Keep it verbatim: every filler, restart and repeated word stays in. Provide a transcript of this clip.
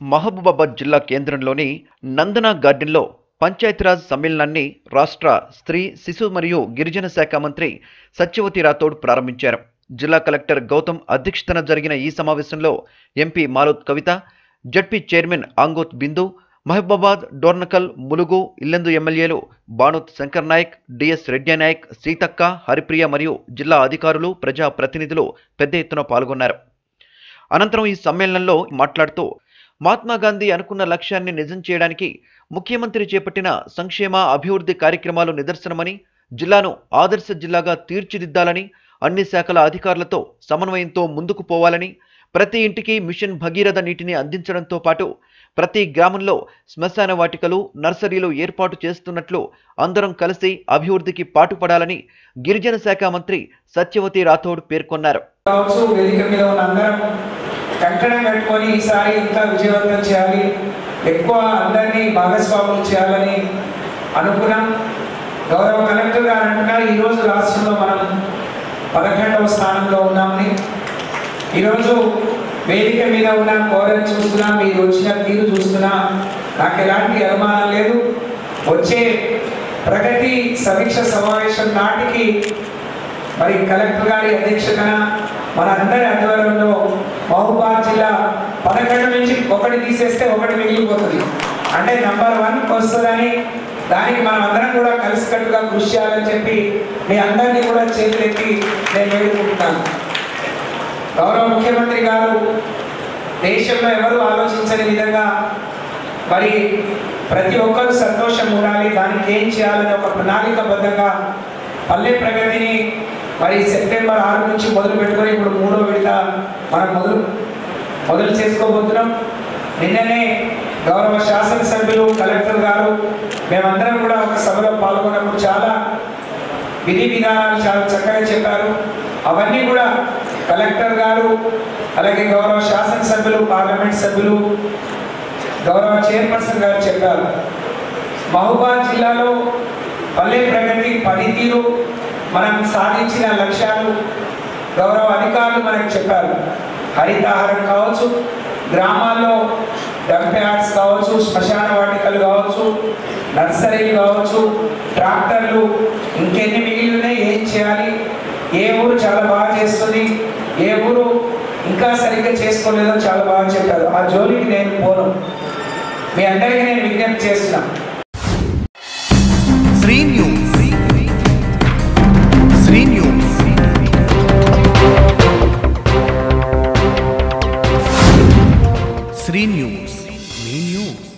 మహబూబాబాద్ జిల్లా కేంద్రంలోని నందన గార్డెన్లో పంచాయతీరాజ్ సమ్మేళనాన్ని రాష్ట్ర స్త్రీ శిశు మరియు గిరిజన శాఖ మంత్రి సత్యవతి రాథోడ్ ప్రారంభించారు. జిల్లా కలెక్టర్ గౌతమ్ అధ్యక్షతన జరిగిన ఈ సమావేశంలో MP Maloth Kavitha, ZP chairman Angoth Bindu, Mahabubabad, Dornakal, Mulugu, Yellandu ఎమ్మెల్యేలు బానోత్ శంకర్ నాయక్, డిఎస్ రెడ్డి నాయక్, సీతక్క, హరిప్రియ మరియు జిల్లా అధికారులు, ప్రజా ప్రతినిధులు పెద్ద ఎత్తున పాల్గొన్నారు. అనంతరం ఈ సమ్మేళనంలో మాట్లాడుతూ మహాత్మా గాంధీ అనుకున్న లక్ష్యాన్ని నిజం చేయడానికి ముఖ్యమంత్రి చేపట్టిన సంక్షేమ అభివృద్ధి కార్యక్రమాలు నిదర్శనమని, జిల్లాను ఆదర్శ జిల్లాగా తీర్చిదిద్దాలని, అన్ని శాఖల అధికారులతో సమన్వయంతో ముందుకు పోవాలని, ప్రతి ఇంటికి మిషన్ భగీరథ నీటిని అందించడంతో పాటు ప్రతి గ్రామంలో శ్మశాన వాటికలు, నర్సరీలు ఏర్పాటు చేస్తున్నట్లు అందరం కలిసి అభివృద్ధికి పాటుపడాలని గిరిజన శాఖ మంత్రి సత్యవతి రాథోడ్ పేర్కొన్నారు. కంకణం కట్టుకొని ఈసారి ఇంకా విజయవంతం చేయాలి, ఎక్కువ అందరినీ భాగస్వాములు చేయాలని అనుకున్నాం. గౌరవ కలెక్టర్ గారు అంటున్నారు, ఈరోజు రాష్ట్రంలో మనం పదకొండవ స్థానంలో ఉన్నామని. ఈరోజు వేదిక మీద ఉన్న కోరని చూస్తున్నా, మీరు వచ్చిన తీరు చూస్తున్నా నాకు ఎలాంటి అనుమానం లేదు. వచ్చే ప్రగతి సమీక్ష సమావేశం నాటికి మరి కలెక్టర్ గారి అధ్యక్షతన మన అందరి ఆధ్వర్యంలో మహబూబాబాద్ జిల్లా పదకొండు నుంచి ఒకటి తీసేస్తే ఒకటి మిగిలిపోతుంది, అంటే నంబర్ వన్ వస్తుందని, దానికి మనం అందరం కూడా కలిసికట్టుగా కృషి చేయాలని చెప్పి మీ అందరినీ కూడా చేతులెత్తి నేను వేడుకుంటున్నాను. గౌరవ ముఖ్యమంత్రి గారు దేశంలో ఎవరు ఆలోచించని విధంగా మరి ప్రతి ఒక్కరు సంతోషం ఉండాలి, దానికి ఏం చేయాలని ఒక ప్రణాళికబద్ధంగా పల్లె ప్రగతిని మరి సెప్టెంబర్ ఆరు నుంచి మొదలు పెట్టుకొని ఇప్పుడు మూడో విడత మనం మొదలు మొదలు చేసుకోబోతున్నాం. నిన్ననే గౌరవ శాసనసభ్యులు, కలెక్టర్ గారు మేమందరం కూడా ఒక సభలో పాల్గొన్నప్పుడు చాలా విధి విధానాలు చాలా చక్కగా చెప్పారు. అవన్నీ కూడా కలెక్టర్ గారు, అలాగే గౌరవ శాసనసభ్యులు, పార్లమెంట్ సభ్యులు, గౌరవ చైర్పర్సన్ గారు చెప్పారు. మహబూబాబాద్ జిల్లాలో పల్లె ప్రగతి పనితీరు, మనం సాధించిన లక్ష్యాలు గౌరవ అధికారులు మనకు చెప్పారు. హరితహారం కావచ్చు, గ్రామాల్లో డంప్ యార్డ్స్ కావచ్చు, శ్మశాన వాటికలు కావచ్చు, నర్సరీలు కావచ్చు, ట్రాక్టర్లు, ఇంకెన్ని మిగిలి ఉన్నాయి, ఏం చేయాలి, ఏ ఊరు చాలా బాగా చేస్తుంది, ఏ ఊరు ఇంకా సరిగ్గా చేసుకోలేదో చాలా బాగా చెప్పారు. ఆ జోలికి నేను పోను, మీ అందరికీ నేను విజ్ఞప్తి చేస్తున్నా. Shri news Shri news Shri news మీ న్యూస్